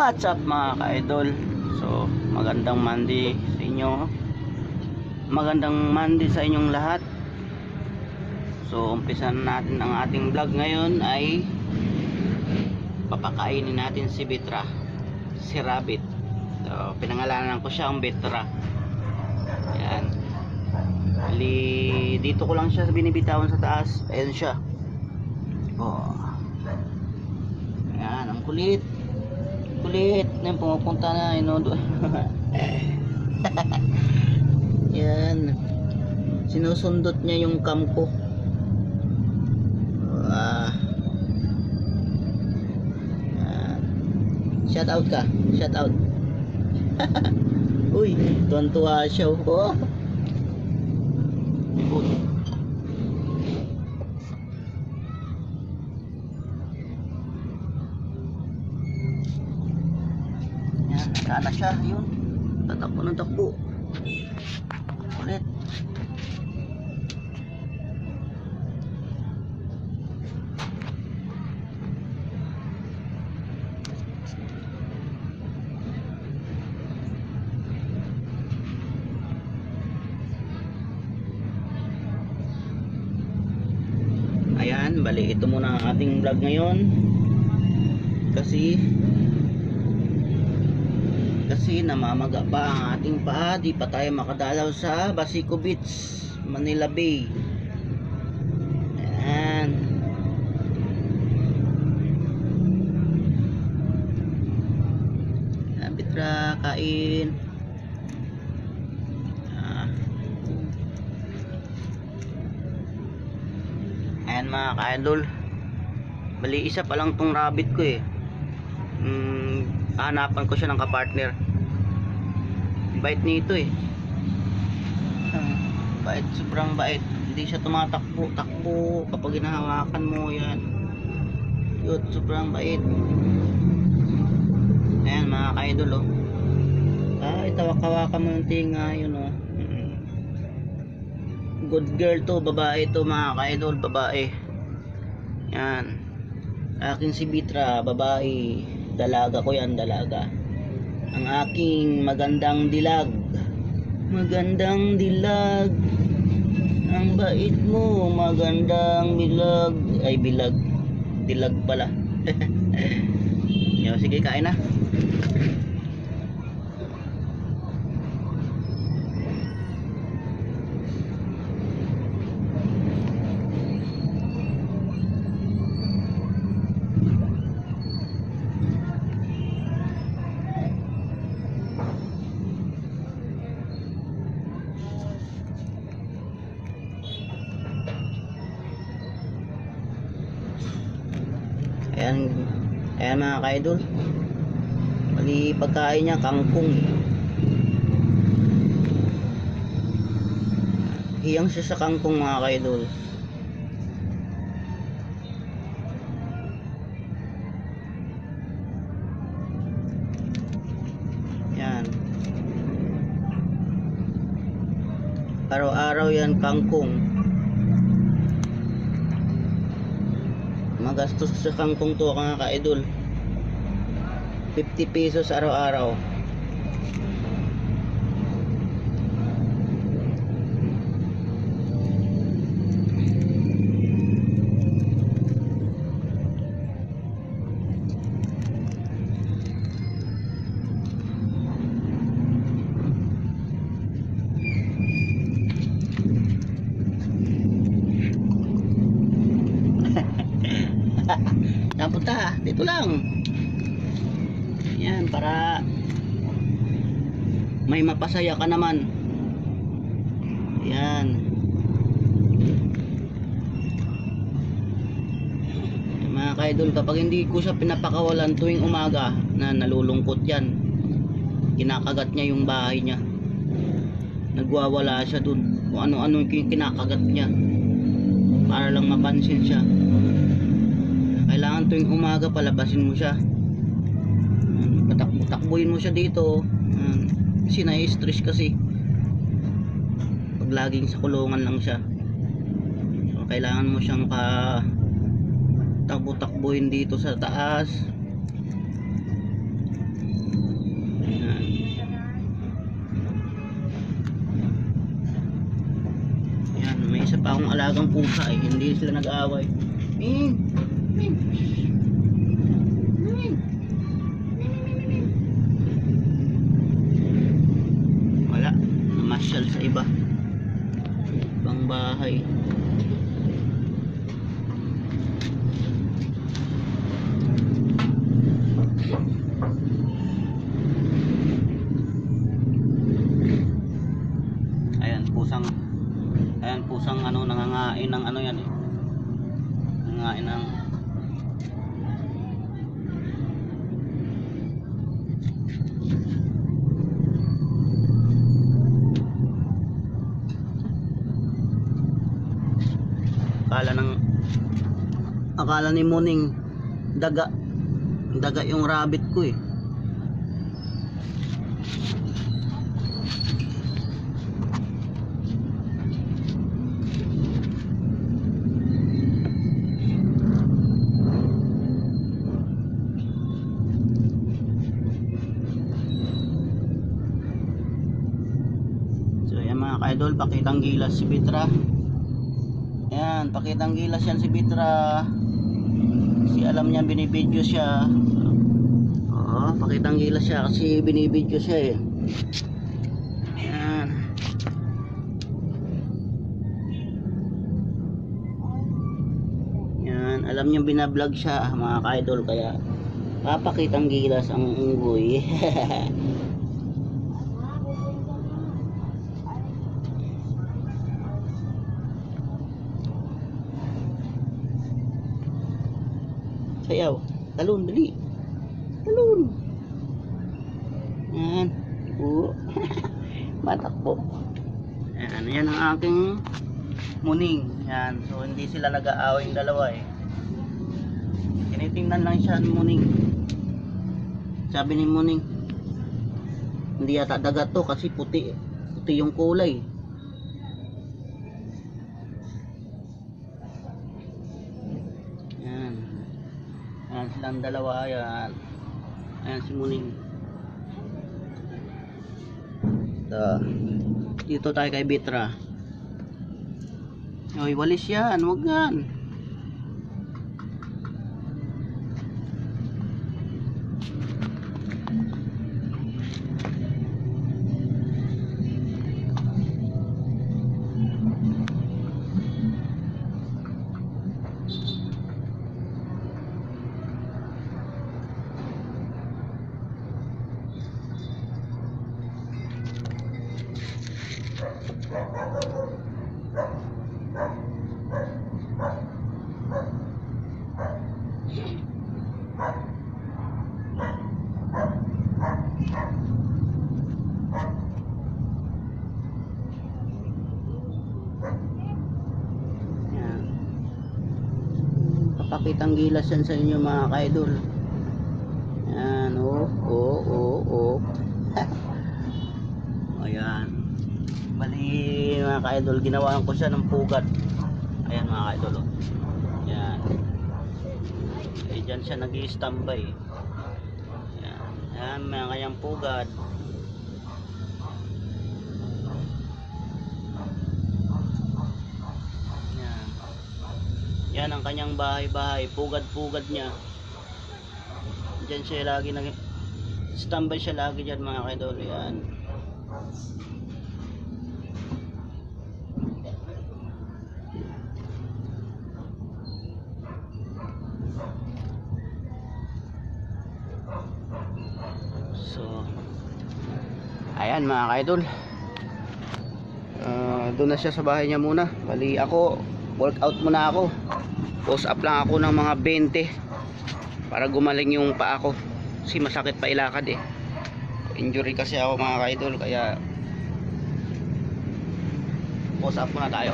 What's up mga ka-idol? So, magandang Monday sa inyo. Magandang Monday sa inyong lahat. So, umpisan natin ang ating vlog ngayon ay papakainin natin si Bitra, si Rabbit. So, pinangalanan ko siya ang Bitra. Ayan. Dito ko lang siya binibitawan sa taas. Ayan siya. Oh. Ayan, ang kulit. Kulit na yung pumupunta na doon. Yan, sinusundot niya yung cam ko. Shout out ka, shout out. Uy, tuwan-tuwa siya. Oh. Sana siya, yun. Tatakbo ng takbo. Ulit. Ayan, bali ito muna ang ating vlog ngayon. Kasi namamaga pa ang ating paa, di pa tayo makadalaw sa Basico Beach, Manila Bay. Ayan. Bitra, kain. Ayan mga ka-idol, bali isa pa lang tong rabbit ko eh. Hanapan ko siya ng kapartner. Bait nito eh. Bait, sobrang bait. Hindi siya tumatakbo kapag hinahawakan mo yan. Yun, sobrang bait. Ayan mga ka-idol oh. Itawak-hawakan mo yung tinga yun oh. Good girl to, babae to mga ka-idol, babae. Yan. Aking si Bitra, babae. Dalaga ko yan, dalaga. Ang aking magandang dilag. Magandang dilag. Ang bait mo, magandang bilag. Ay, bilag. Dilag pala. Yo, sige, kain na. Ayan mga ka-idol, bali pagkain niya kangkong. Hiyang siya sa kangkong mga ka-idol. Yan, araw-araw yan kangkong. Magastos sa kangkong to mga ka-idol, 50 pesos araw-araw. Napunta dito lang yan para may mapasaya ka naman. Yan mga ka-idol, kapag hindi ko siya pinapakawalan tuwing umaga na nalulungkot yan, kinakagat niya yung bahay niya, nagwawala siya dun kung ano-ano yung kinakagat niya para lang mapansin siya. Kailangan tuwing umaga palabasin mo siya, patakbuhin mo siya dito, kasi na-stress kasi pag laging sa kulungan lang siya. So kailangan mo siyang takbo-takbuhin dito sa taas. pa akong alagang pusa eh, hindi sila nag-aaway. Ming! Ming! Ming! Wala, namasyal sa ibang bahay. Pusang ano, nangangain ng ano yan eh, nangangain ng akala ni Muning daga yung rabbit ko eh. Idol, pakitang gilas si Bitra. Yan, pakitang gilas yan si Bitra. Kasi alam niya binibidyo siya. Oo, pakitang gilas siya kasi binibidyo siya eh. Yan. Yan, alam niya binablog siya mga ka-idol, kaya papakitang gilas ang unggoy. Sayaw, talon, dali. Talon. Yan. Oo. Matakbo. Yan, yan ang aking Muning. Yan. So hindi sila nag-aaway yung dalawa eh. Tinitingnan lang siya ni Muning. Sabi ni Muning, hindi yata dagat to kasi puti. Puti yung kulay. Ayan silang dalawa, ayan. Ayan si Muning. Dito tayo kay Bitra. Oy, walis yan, wag yan. Papakitang gilas yan sa inyo mga ka-idol. Ayan, ayan. Bali mga ka-idol, ginawahan ko siya ng pugat. Ayan mga ka-idol. Ayan. Eh, dyan siya nag-i-standby. Ayan. Ayan mga kanyang pugat. Yan ang kanyang bahay-bahay, pugad-pugad niya. Diyan siya lagi standby siya lagi diyan mga kaidol. Yan. So, ayan mga kaidol. Doon na siya sa bahay niya muna. Bali ako, workout muna ako. Post up lang ako ng mga 20 para gumaling yung paa ko kasi masakit pa ilakad eh. Injury kasi ako mga ka-idol, kaya post up muna tayo.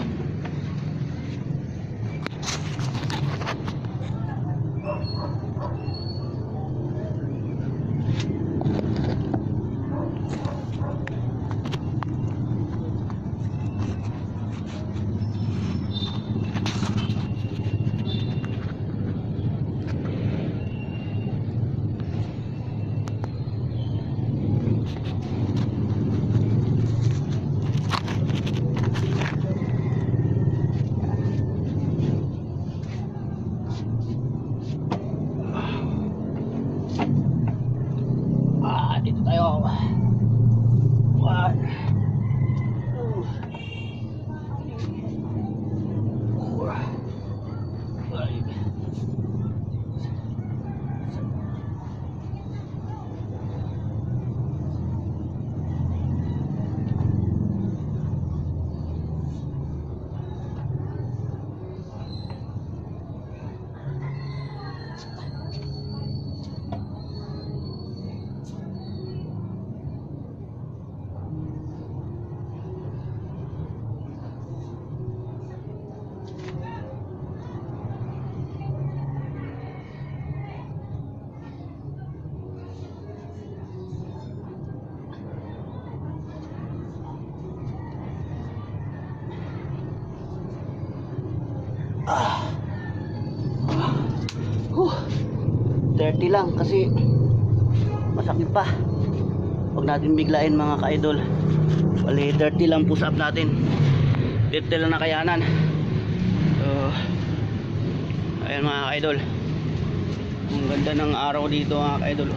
30 lang kasi masakit pa. Huwag natin biglain mga ka-idol. Bali 30 lang push up natin. 30 lang na kayanan. So, ayan mga ka-idol. Ang ganda ng araw dito mga ka-idol.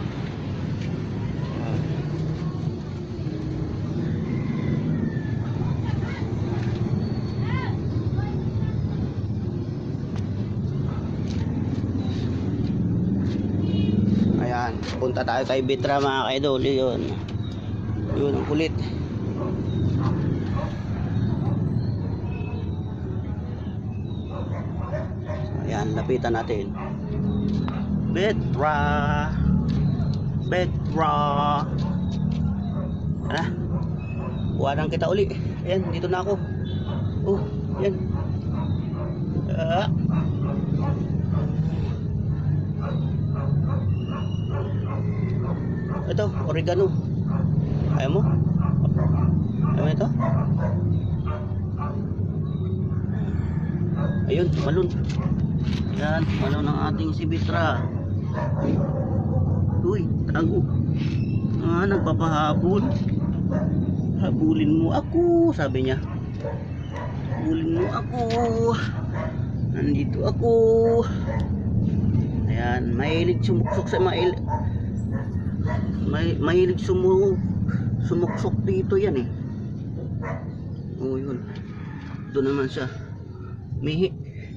Ayan, punta tayo kay Bitra mga ka-idol. Yun ang kulit. Ayan, lapitan natin. Bitra. Ano? Buwanan kita uli. Ayan, dito na ako. Ayan. Ito, oregano. Ayaw mo? Ayaw mo ito? Ayun, malun. Yan, malun ang ating si Bitra. Uy, tago. Nagpapahabol. Habulin mo ako, sabi niya. Habulin mo ako. Nandito ako. Ayan, mahilig sumuksok sa mahilig sumuksok dito yan eh. Yun. Doon naman siya. Mihi.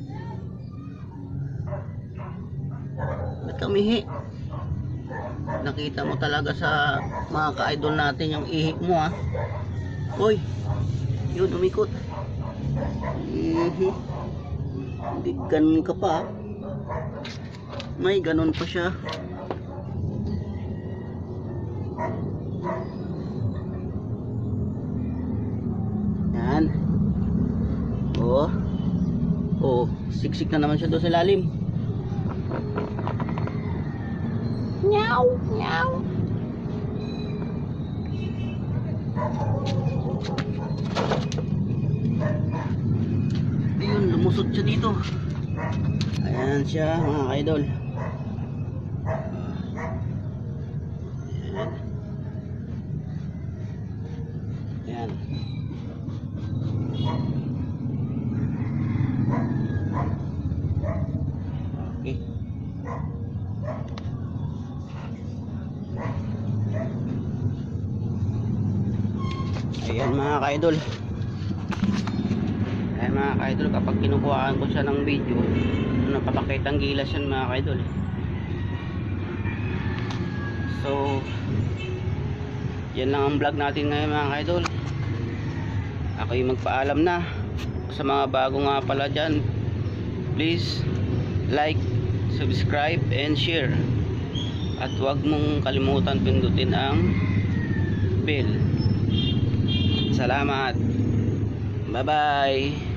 Ba't ka mihi? Nakita mo talaga sa mga ka-idol natin yung ihik mo ha. Uy, yun umikot. Hindi ganun ka pa. May ganun pa siya. Yan. Siksik na naman siya doon sa lalim. Meow, meow. Ayun, lumusot siya dito. Ayan siya mga idol. Ayan. Okay. Ayan mga ka-idol. Ayan mga ka-idol, kapag kinukuhaan ko siya ng video, napapakitang gilas yan mga ka-idol. So, yan lang ang vlog natin ngayon mga ka-idol. Ako yung magpaalam na. Sa mga bago nga pala dyan, please like, subscribe and share. At huwag mong kalimutan pindutin ang bell. Salamat. Bye bye.